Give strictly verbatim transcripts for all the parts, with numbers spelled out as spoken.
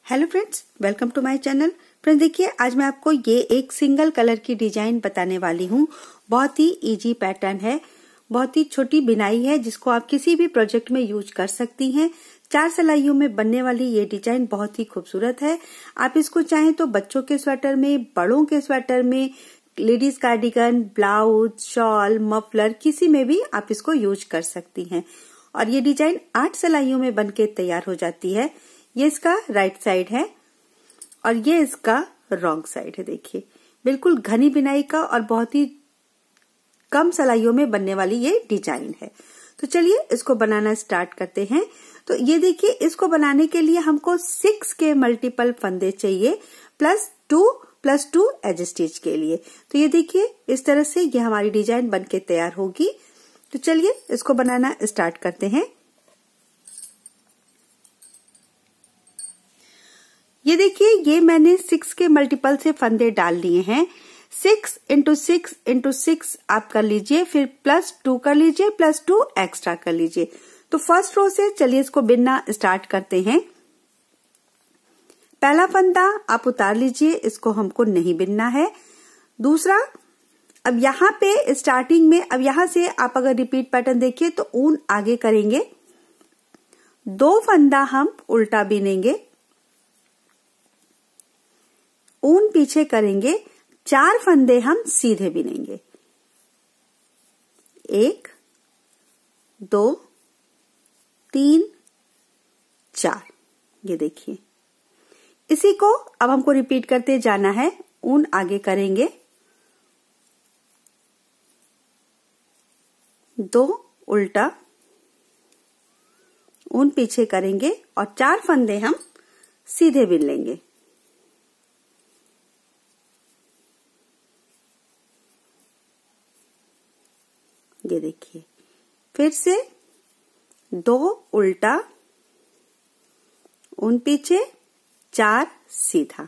Hello friends, welcome to my channel. Friends देखिए, आज मैं आपको ये एक सिंगल कलर की डिजाइन बताने वाली हूँ। बहुत ही इजी पैटर्न है, बहुत ही छोटी बिनाई है जिसको आप किसी भी प्रोजेक्ट में यूज कर सकती हैं। चार सिलाइयों में बनने वाली ये डिजाइन बहुत ही खूबसूरत है। आप इसको चाहें तो बच्चों के स्वेटर में, बड़ों के स्वेटर में, ladies cardigan, blouse, shawl, muffler, किसी में भी आप इसको यूज कर सकती हैं। और ये डिजाइन आठ सिलाइयों में बनके तैयार हो जाती है। ये इसका राइट साइड है और ये इसका रॉन्ग साइड है। देखिए, बिल्कुल घनी बिनाई का और बहुत ही कम सिलाइयों में बनने वाली ये डिजाइन है। तो चलिए इसको बनाना स्टार्ट करते हैं। तो ये देखिए, इसको बनाने के लिए हमको सिक्स के मल्टीपल फंदे चाहिए, plus two plus two edge stitch के लिए। तो ये देखिए, इस तरह से ये हमारी डिजाइन बनके तैयार होगी। तो चलिए इसको बनाना स्टार्ट करते हैं। ये देखिए, ये मैंने सिक्स के मल्टीपल से फंदे डाल लिए हैं। Six into six into six आप कर लीजिए, फिर प्लस टू कर लीजिए, प्लस टू एक्स्ट्रा कर लीजिए। तो फर्स्ट रो से चलिए इसको बिनना स्टार्ट करते हैं। पहला फंदा आप उतार लीजिए, इसको हमको नहीं बिनना है। दूसरा, अब यहाँ पे स्टार्टिंग में, अब यहां से आप अगर रिपीट पैटर्न देखिए तो ऊन आगे करेंगे, दो फंदा हम उल्टा बिनेंगे, ऊन पीछे करेंगे, चार फंदे हम सीधे बिनेंगे। एक, दो, तीन, चार। ये देखिए, इसी को अब हमको रिपीट करते जाना है। ऊन आगे करेंगे, दो उल्टा, ऊन पीछे करेंगे और चार फंदे हम सीधे बिन लेंगे। ये देखिए, फिर से दो उल्टा, ऊन पीछे, चार सीधा।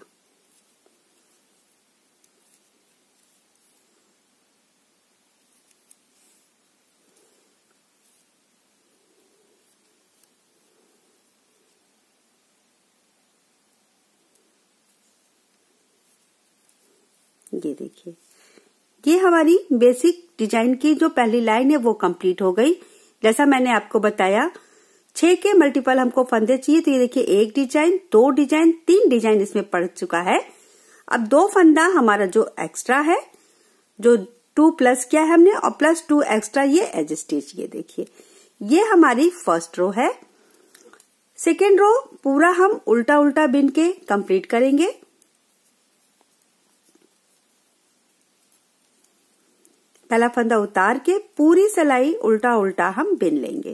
ये देखिए, ये हमारी बेसिक डिजाइन की जो पहली लाइन है वो कंप्लीट हो गई। जैसा मैंने आपको बताया, छह के मल्टीपल हमको फंदे चाहिए। तो ये देखिए, एक डिजाइन, दो डिजाइन, तीन डिजाइन इसमें पड़ चुका है। अब दो फंदा हमारा जो एक्स्ट्रा है, जो टू प्लस किया है हमने, और प्लस टू एक्स्ट्रा ये एज स्टिच। ये देखिए, ये हमारी फर्स्ट रो है। सेकेंड रो पूरा हम उल्टा उल्टा बिन के कंप्लीट करेंगे। पहला फंदा उतार के पूरी सिलाई उल्टा उल्टा हम बिन लेंगे।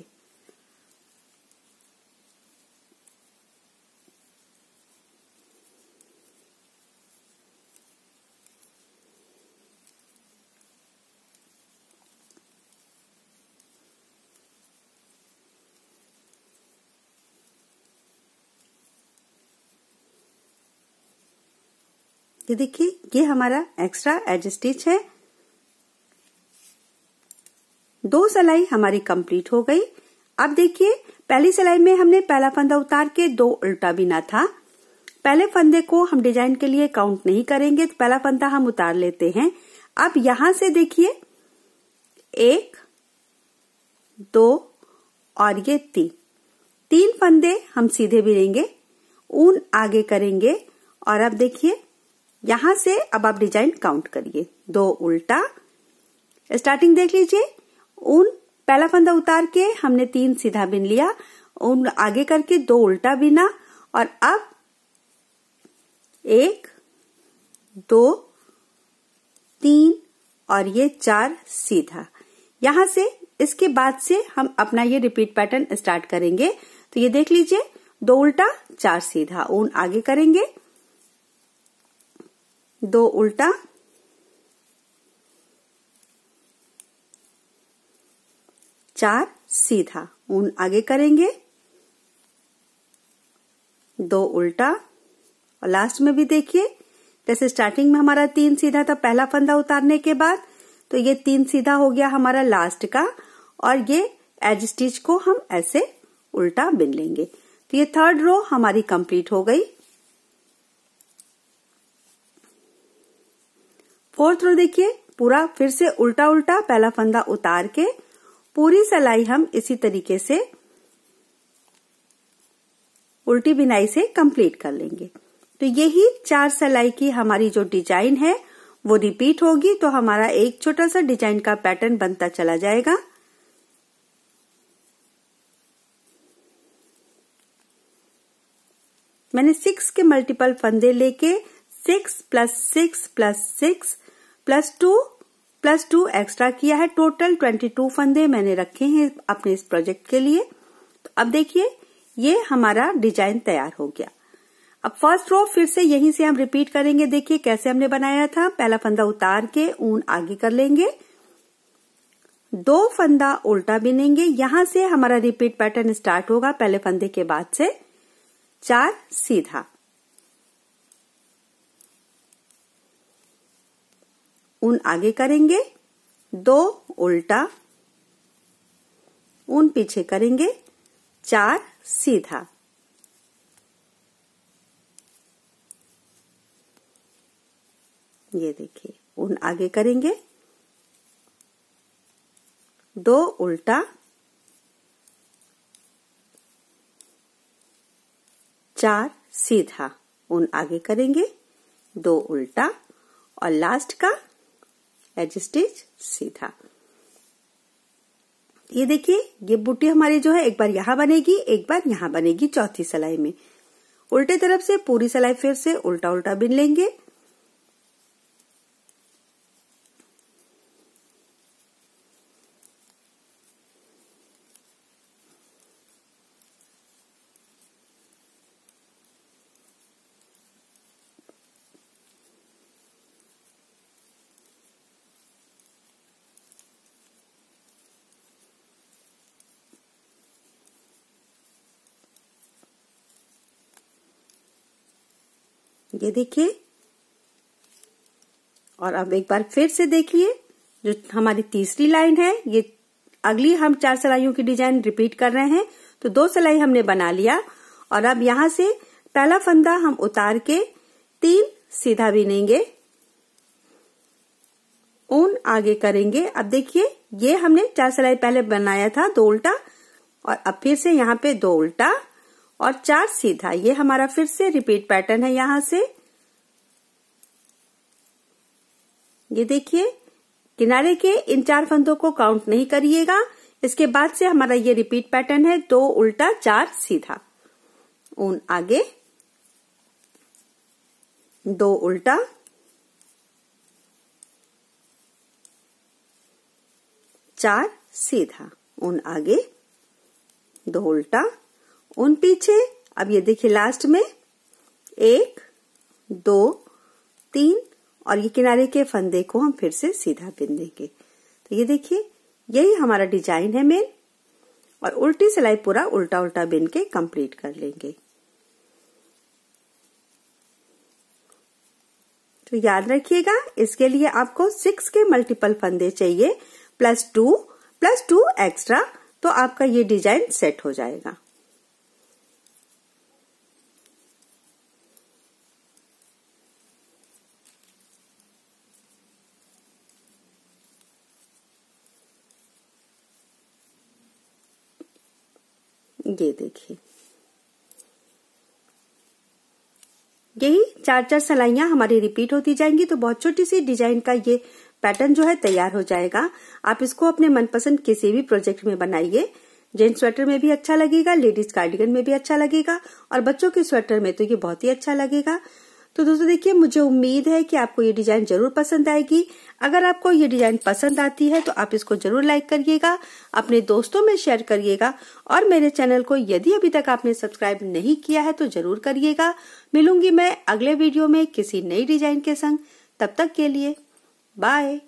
ये देखिए, ये हमारा एक्स्ट्रा एज स्टिच है। दो सिलाई हमारी कंप्लीट हो गई। अब देखिए, पहली सिलाई में हमने पहला फंदा उतार के दो उल्टा बिना था। पहले फंदे को हम डिजाइन के लिए काउंट नहीं करेंगे, तो पहला फंदा हम उतार लेते हैं। अब यहां से देखिए, एक, दो और ये तीन, तीन फंदे हम सीधे बिनेंगे, ऊन आगे करेंगे। और अब देखिए, यहां से अब आप डिजाइन काउंट करिए। दो उल्टा, स्टार्टिंग देख लीजिए, ऊन पहला फंदा उतार के हमने तीन सीधा बिन लिया, ऊन आगे करके दो उल्टा बिना, और अब एक, दो, तीन और ये चार सीधा। यहां से इसके बाद से हम अपना ये रिपीट पैटर्न स्टार्ट करेंगे। तो ये देख लीजिए, दो उल्टा, चार सीधा, ऊन आगे करेंगे, दो उल्टा, चार सीधा, ऊन आगे करेंगे, दो उल्टा, और लास्ट में भी देखिए, जैसे स्टार्टिंग में हमारा तीन सीधा था पहला फंदा उतारने के बाद, तो ये तीन सीधा हो गया हमारा लास्ट का। और ये एज स्टिच को हम ऐसे उल्टा बिन लेंगे। तो ये थर्ड रो हमारी कंप्लीट हो गई। फोर्थ रो देखिए, पूरा फिर से उल्टा उल्टा पहला फंदा उतार के पूरी सिलाई हम इसी तरीके से उल्टी बिनाई से कंप्लीट कर लेंगे। तो यही चार सिलाई की हमारी जो डिजाइन है वो रिपीट होगी, तो हमारा एक छोटा सा डिजाइन का पैटर्न बनता चला जाएगा। मैंने सिक्स के मल्टीपल फंदे लेके six plus six plus six plus two plus two extra किया है। टोटल ट्वेंटी टू फंदे मैंने रखे हैं अपने इस प्रोजेक्ट के लिए। तो अब देखिए ये हमारा डिजाइन तैयार हो गया। अब फर्स्ट रो फिर से यहीं से हम रिपीट करेंगे। देखिए कैसे हमने बनाया था, पहला फंदा उतार के ऊन आगे कर लेंगे, दो फंदा उल्टा बिनेंगे, यहां से हमारा रिपीट पैटर्न स्टार्ट होगा पहले फंदे के बाद से। चार सीधा, ऊन आगे करेंगे, दो उल्टा, ऊन पीछे करेंगे, चार सीधा, ये देखिए ऊन आगे करेंगे, दो उल्टा, चार सीधा, ऊन आगे करेंगे, दो उल्टा और लास्ट का एज स्टिच सीधा। ये देखिए ये बूटी हमारी जो है एक बार यहां बनेगी, एक बार यहां बनेगी चौथी सिलाई में। उल्टे तरफ से पूरी सिलाई फिर से उल्टा उल्टा बिन लेंगे, ये देखिए। और अब एक बार फिर से देखिए, जो हमारी तीसरी लाइन है, ये अगली हम चार सिलाइयों की डिजाइन रिपीट कर रहे हैं। तो दो सिलाई हमने बना लिया और अब यहां से पहला फंदा हम उतार के तीन सीधा बिनेंगे, ऊन आगे करेंगे। अब देखिए ये हमने चार सिलाई पहले बनाया था, दो उल्टा और अब फिर से यहाँ पे दो उल्टा और चार सीधा। ये हमारा फिर से रिपीट पैटर्न है। यहां से ये देखिए किनारे के इन चार फंदों को काउंट नहीं करिएगा, इसके बाद से हमारा ये रिपीट पैटर्न है, दो उल्टा चार सीधा, ऊन आगे, दो उल्टा, चार सीधा, ऊन आगे, दो उल्टा, ऊन पीछे। अब ये देखिए लास्ट में एक, दो, तीन और ये किनारे के फंदे को हम फिर से सीधा बिन देंगे। तो ये देखिए यही हमारा डिजाइन है मेन, और उल्टी सिलाई पूरा उल्टा उल्टा बिन के कंप्लीट कर लेंगे। तो याद रखिएगा इसके लिए आपको सिक्स के मल्टीपल फंदे चाहिए plus two plus two extra, तो आपका ये डिजाइन सेट हो जाएगा। ये देखिए यही चार चार सिलाइयां हमारी रिपीट होती जाएंगी, तो बहुत छोटी सी डिजाइन का ये पैटर्न जो है तैयार हो जाएगा। आप इसको अपने मनपसंद किसी भी प्रोजेक्ट में बनाइए। जेंट्स स्वेटर में भी अच्छा लगेगा, लेडीज कार्डिगन में भी अच्छा लगेगा और बच्चों के स्वेटर में तो ये बहुत ही अच्छा लगेगा। तो दोस्तों देखिए मुझे उम्मीद है कि आपको ये डिजाइन जरूर पसंद आएगी। अगर आपको ये डिजाइन पसंद आती है तो आप इसको जरूर लाइक करिएगा, अपने दोस्तों में शेयर करिएगा और मेरे चैनल को यदि अभी तक आपने सब्सक्राइब नहीं किया है तो जरूर करिएगा। मिलूंगी मैं अगले वीडियो में किसी नई डिजाइन के संग, तब तक के लिए बाय।